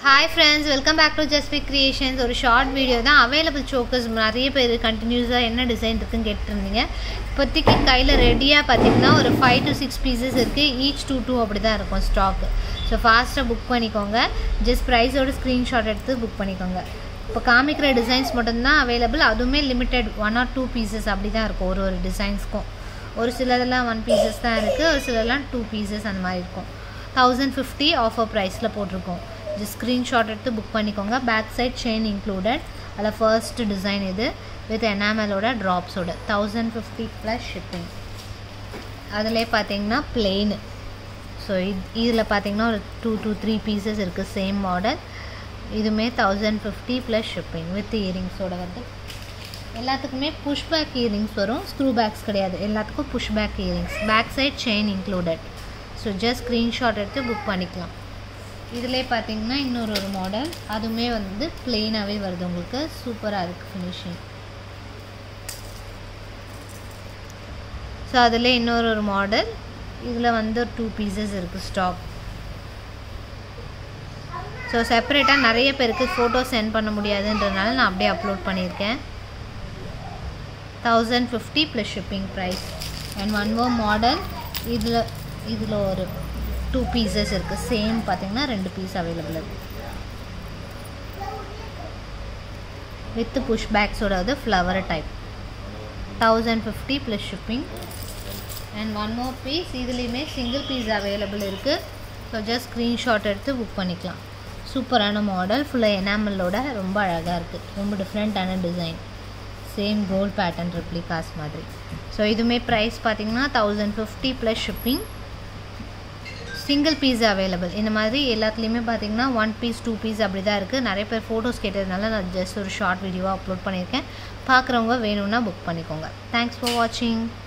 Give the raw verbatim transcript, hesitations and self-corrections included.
Hi friends, welcome back to Just Pick Creations. ஒரு short video தான். Available chokers நிறைய பேர் கண்டினியூஸாக என்ன டிசைன் இருக்குன்னு கேட்டுருந்தீங்க. இப்போதைக்கு கையில் ரெடியாக பார்த்தீங்கன்னா ஒரு ஃபைவ் டு சிக்ஸ் பீசஸ் இருக்குது. ஈச் டூ டூ அப்படி தான் இருக்கும் ஸ்டாக்கு. ஸோ ஃபாஸ்ட்டாக புக் பண்ணிக்கோங்க. ஜஸ்ட் ப்ரைஸோட ஸ்க்ரீன்ஷாட் எடுத்து புக் பண்ணிக்கோங்க. இப்போ காமிக்கிற டிசைன்ஸ் மட்டும்தான் அவைலபிள். அதுவுமே limited one or two pieces அப்படி தான் இருக்கும் ஒரு ஒரு டிசைன்ஸ்க்கும். ஒரு சிலதெல்லாம் ஒன் பீசஸ் தான் இருக்குது, ஒரு சிலதெல்லாம் டூ பீசஸ் அந்த மாதிரி இருக்கும். தௌசண்ட் ஃபிஃப்டி ஆஃபர் ப்ரைஸில் போட்டிருக்கோம். ஜஸ்ட் ஸ்க்ரீன்ஷாட் எடுத்து புக் பண்ணிக்கோங்க. Back side chain included. அதில் ஃபர்ஸ்ட் டிசைன் இது வித் எனாமலோட ட்ராப்ஸோட தௌசண்ட் ஃபிஃப்டி ப்ளஸ் ஷிப்பிங். அதிலே பார்த்தீங்கன்னா பிளெயின். ஸோ இது இதில் பார்த்தீங்கன்னா ஒரு டூ டூ த்ரீ பீசஸ் இருக்குது சேம் மாடல். இதுவுமே thousand fifty plus shipping with இயரிங்ஸோட வந்து. எல்லாத்துக்குமே புஷ் பேக் இயரிங்ஸ் வரும், ஸ்க்ரூ பேக்ஸ் கிடையாது. எல்லாத்துக்கும் push back earrings, back side chain included. So just screenshot எடுத்து புக் பண்ணிக்கலாம். இதிலே பார்த்தீங்கன்னா இன்னொரு ஒரு மாடல், அதுவுமே வந்து பிளெயினாகவே வருது உங்களுக்கு. சூப்பராக இருக்குது ஃபினிஷிங். ஸோ அதில் இன்னொரு ஒரு மாடல், இதில் வந்து டூ பீசஸ் இருக்குது ஸ்டாக். ஸோ செப்பரேட்டாக நிறைய பேருக்கு ஃபோட்டோ சென்ட் பண்ண முடியாதுன்றதுனால நான் அப்படியே அப்லோட் பண்ணியிருக்கேன். Thousand fifty plus shipping price. And one more model, இதில் இதில் ஒரு டூ பீசஸ் இருக்குது. சேம் பார்த்தீங்கன்னா ரெண்டு பீஸ் அவைலபிள் இருக்குது வித் புஷ் பேக்ஸோட அது flower type. Thousand fifty plus shipping. And one more piece, இதுலேயுமே சிங்கிள் பீஸ் அவைலபிள் இருக்குது. ஸோ ஜஸ்ட் ஸ்க்ரீன்ஷாட் எடுத்து புக் பண்ணிக்கலாம். சூப்பரான மாடல், ஃபுல்லாக எனாமலோட ரொம்ப அழகாக இருக்குது. ரொம்ப டிஃப்ரெண்ட்டான design. Same gold pattern replicas மாதிரி. ஸோ இதுவுமே ப்ரைஸ் பார்த்தீங்கன்னா thousand fifty plus shipping. Single piece available. இந்த மாதிரி எல்லாத்துலேயுமே பார்த்தீங்கன்னா ஒன் பீஸ் டூ பீஸ் அப்படி தான் இருக்குது. நிறைய பேர் ஃபோட்டோஸ் கேட்டதுனால நான் ஜஸ்ட் ஒரு ஷார்ட் வீடியோவாக அப்லோட் பண்ணியிருக்கேன். பார்க்குறவங்க வேணும்னா புக் பண்ணிக்கோங்க. தேங்க்ஸ் ஃபார் வாட்சிங்.